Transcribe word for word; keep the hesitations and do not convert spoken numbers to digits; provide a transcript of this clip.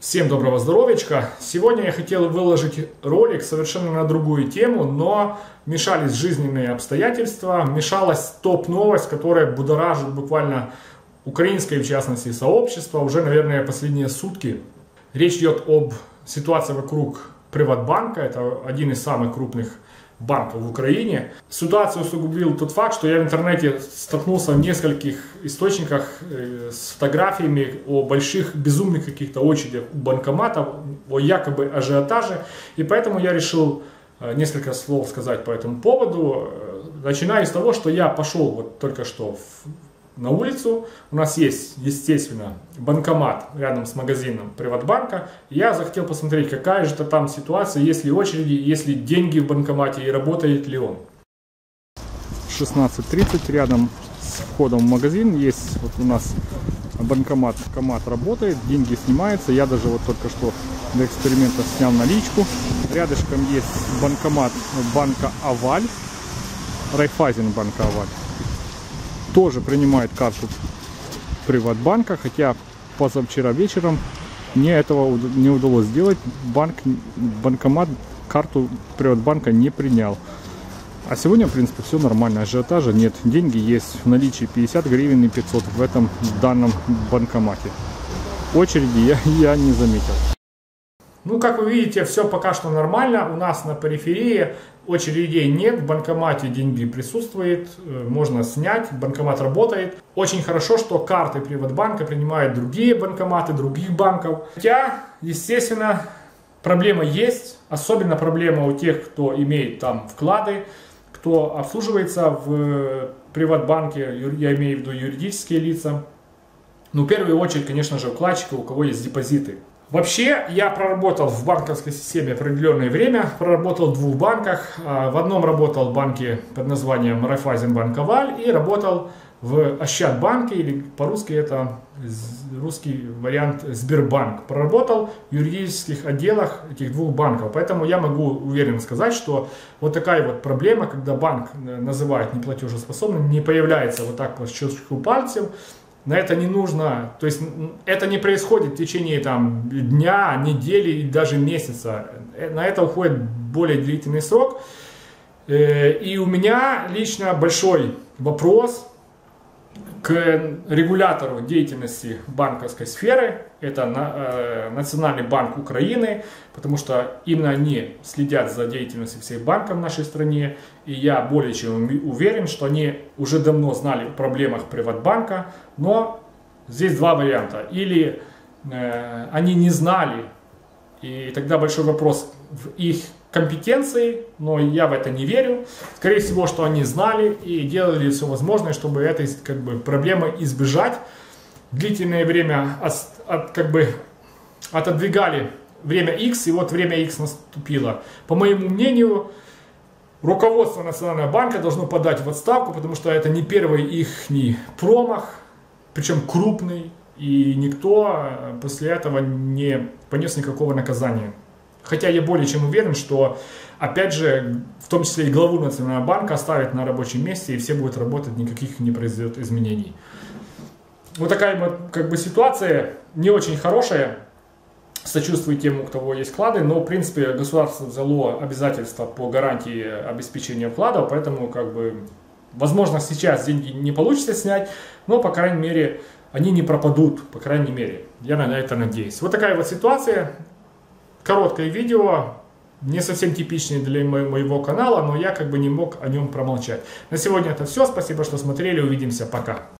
Всем доброго здоровечка! Сегодня я хотел выложить ролик совершенно на другую тему, но мешались жизненные обстоятельства, мешалась топ-новость, которая будоражит буквально украинское, в частности, сообщество уже, наверное, последние сутки. Речь идет об ситуации вокруг Приватбанка, это один из самых крупных банков в Украине. Ситуацию усугубил тот факт, что я в интернете столкнулся в нескольких источниках с фотографиями о больших безумных каких-то очередях у банкоматов, о якобы ажиотаже. И поэтому я решил несколько слов сказать по этому поводу. Начинаю с того, что я пошел вот только что в на улицу. У нас есть, естественно, банкомат рядом с магазином Приватбанка. Я захотел посмотреть, какая же там ситуация, есть ли очереди, есть ли деньги в банкомате и работает ли он. шестнадцать тридцать, рядом с входом в магазин есть вот у нас банкомат. Банкомат работает, деньги снимаются. Я даже вот только что для эксперимента снял наличку. Рядышком есть банкомат банка Аваль, Райфайзен банка Аваль. Тоже принимает карту Приватбанка, хотя позавчера вечером мне этого не удалось сделать. Банк, банкомат карту Приватбанка не принял. А сегодня, в принципе, все нормально, ажиотажа нет. Деньги есть в наличии пятьдесят гривен и пятьсот в этом данном банкомате. Очереди я, я не заметил. Ну, как вы видите, все пока что нормально. У нас на периферии очередей нет, в банкомате деньги присутствуют, можно снять, банкомат работает. Очень хорошо, что карты Приватбанка принимают другие банкоматы, других банков. Хотя, естественно, проблема есть, особенно проблема у тех, кто имеет там вклады, кто обслуживается в Приватбанке, я имею в виду юридические лица. Ну, в первую очередь, конечно же, вкладчики, у кого есть депозиты. Вообще, я проработал в банковской системе определенное время, проработал в двух банках. В одном работал в банке под названием Райфайзенбанк Аваль и работал в Ощадбанке, или по-русски это русский вариант Сбербанк. Проработал в юридических отделах этих двух банков, поэтому я могу уверенно сказать, что вот такая вот проблема, когда банк называет неплатежеспособным, не появляется вот так по щелчку пальцев. На это не нужно, то есть это не происходит в течение там, дня, недели и даже месяца. На это уходит более длительный срок. И у меня лично большой вопрос к регулятору деятельности банковской сферы. Это Национальный банк Украины, потому что именно они следят за деятельностью всех банков в нашей стране. И я более чем уверен, что они уже давно знали о проблемах Приватбанка. Но здесь два варианта. Или э, они не знали, и тогда большой вопрос в их компетенции, но я в это не верю. Скорее всего, что они знали и делали все возможное, чтобы этой как бы, проблемы избежать. Длительное время от, от, как бы, отодвигали время X, и вот время X наступило. По моему мнению, руководство Национального банка должно подать в отставку, потому что это не первый их промах, причем крупный, и никто после этого не понес никакого наказания. Хотя я более чем уверен, что, опять же, в том числе и главу Национального банка оставят на рабочем месте, и все будут работать, никаких не произойдет изменений. Вот такая вот как бы ситуация не очень хорошая. Сочувствую тем, у кого есть вклады, но, в принципе, государство взяло обязательства по гарантии обеспечения вкладов, поэтому, как бы, возможно, сейчас деньги не получится снять, но, по крайней мере, они не пропадут, по крайней мере. Я на это надеюсь. Вот такая вот ситуация. Короткое видео, не совсем типичное для моего канала, но я как бы не мог о нем промолчать. На сегодня это все. Спасибо, что смотрели. Увидимся. Пока.